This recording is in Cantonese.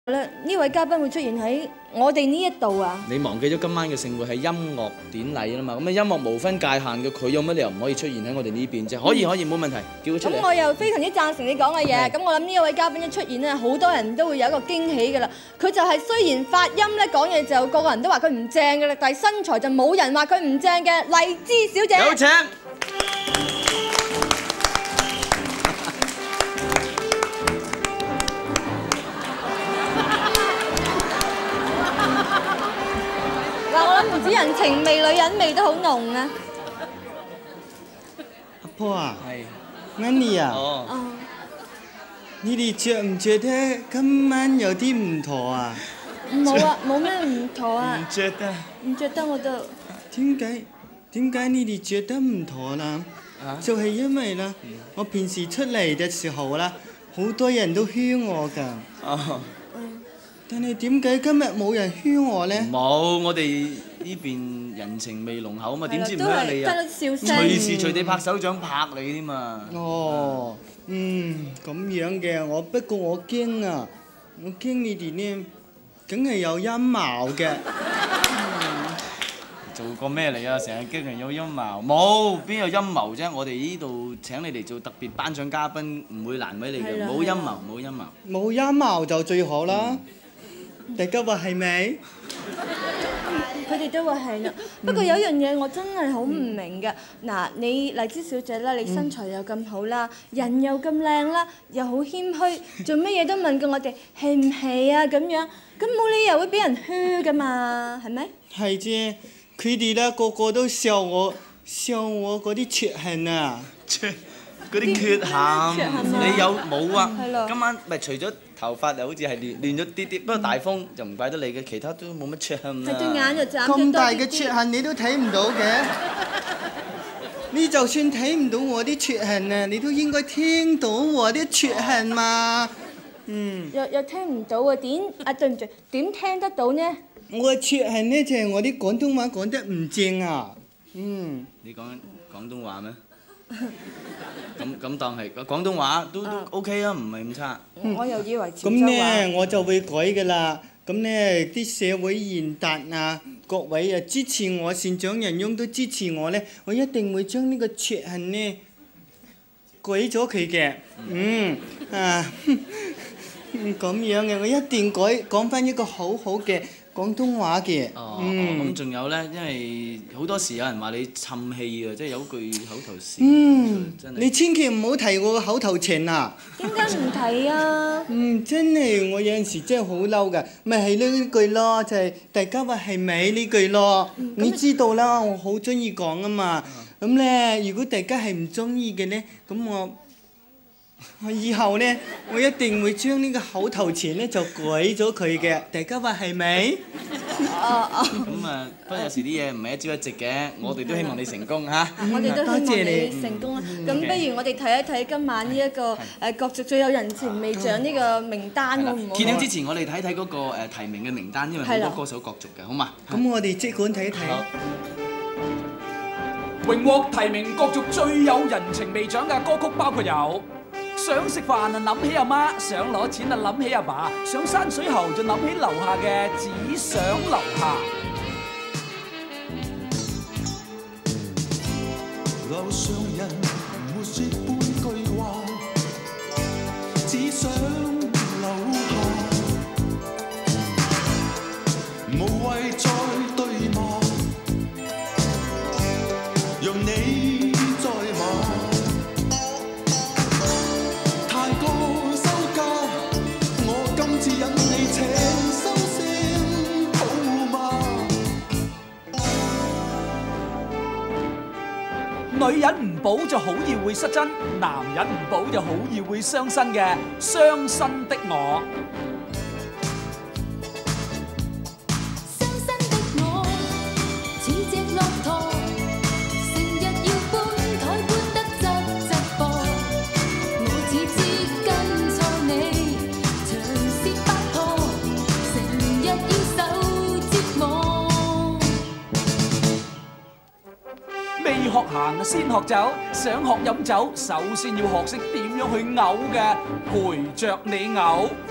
呢位嘉賓會出現喺我哋呢一度啊！ 你忘記咗今晚嘅盛會係音樂典禮啦嘛？咁啊音樂無分界限嘅，佢有乜理由唔可以出現喺我哋呢邊啫？可以冇問題，叫佢出嚟。 咁我又非常之贊成你講嘅嘢。咁我諗呢一位嘉賓一出現咧，好多人都會有一個驚喜㗎啦。佢就係雖然發音咧講嘢就個個人都話佢唔正嘅啦，但係身材就冇人話佢唔正嘅荔枝小姐。 有請。 唔止人情味，女人味都好濃啊！ 阿婆啊， 係 Annie 啊， 哦， 你哋覺唔覺得今晚有啲唔妥啊？ 冇啊，冇咩唔妥啊！ 唔覺得？ 唔覺得我都點解你哋覺得唔妥啦？就係因為啦，我平時出嚟嘅時候啦，好多人都噓我㗎。哦。但係點解今日冇人噓我咧？ 冇，我哋呢邊人情味濃厚啊嘛，點知唔噓你啊？隨時隨地拍手掌拍你添嘛。哦， 咁樣嘅，不過我驚啊，我驚你哋呢，梗係有陰謀嘅。 做過咩嚟啊？成日驚人有陰謀，冇邊有陰謀啫？我哋呢度請你嚟做特別頒獎嘉賓，唔會難為你嘅，冇陰謀，冇陰謀。冇陰謀就最好啦。大家話係咪？ 佢哋都話係啦。不過有一樣嘢我真係好唔明嘅。嗱，你荔枝小姐啦，你身材又咁好啦，人又咁靚啦，又好謙虛，做乜嘢都問過我哋係唔係啊咁樣，咁冇理由會俾人噓噶嘛，係咪？ 係啫，佢哋咧個個都笑我嗰啲缺陷啊！ 嗰啲缺陷，你有冇啊？今晚咪除咗頭髮又好似係亂咗啲啲，不過大風就唔怪得你嘅，其他都冇乜缺陷啦。 係對眼就眨咗多啲。 咁大嘅缺陷你都睇唔到嘅？你就算睇唔到我啲缺陷啊，你都應該聽到我啲缺陷嘛。 又聽唔到啊？對唔住，點聽得到呢？ 我嘅缺陷呢就係我啲廣東話講得唔正啊。 你講廣東話咩？咁當係廣東話都 OK 啊，唔係咁差。 我又以為潮州話。 咁呢我就會改㗎啦。咁呢啲社會賢達啊，各位啊支持我，善長仁翁都支持我呢，我一定會將呢個缺陷呢改咗佢嘅。咁樣嘅，我一定講返一個好好嘅廣東話嘅。 咁仲有呢，因為好多時有人話你沉氣啊，即係有句口頭禪。真係。你千祈唔好提我個口頭禪啊！ 點解唔提啊？ 真係我有陣時真係好嬲㗎，咪係呢句咯，就係大家話係咪呢句咯？你知道啦，我好中意講啊嘛。咁呢，如果大家係唔中意嘅呢，咁我以後呢，我一定會將呢個口頭禪呢就改咗佢嘅，大家話係咪？ 咁啊，不過有時啲嘢唔係一朝一夕嘅，我哋都希望你成功嚇。 我哋都希望你成功啦。咁不如我哋睇一睇今晚呢一個角逐最有人情味獎呢個名單好唔好？ 揭曉之前，我哋睇睇嗰個提名嘅名單，因為好多歌手角逐嘅，好嘛？ 咁我哋即管睇一睇。 榮獲提名角逐最有人情味獎嘅歌曲包括有。想食飯啊諗起阿媽，想攞錢啊諗起阿爸，想山水喉就諗起樓下嘅只想樓下。樓上人沒說半句話，只想樓下，無謂再對罵，讓你再罵。女人唔補就好易會失真，男人唔補就好易會傷身嘅傷身的我。傷身的我似隻駱駝，成日要搬台搬得側側膊，我只知跟錯你，長舌八婆，成日要受折磨。未學行先學走，想學飲酒，首先要學識點樣去嘔嘅，陪着你嘔。